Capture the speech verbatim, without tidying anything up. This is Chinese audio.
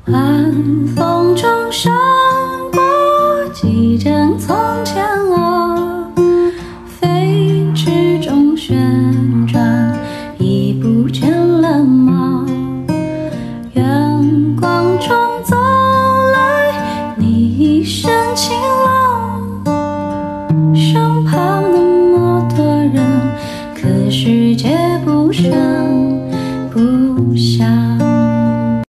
晚风中闪过几帧从前啊，飞驰中旋转，已不见了吗？远光中走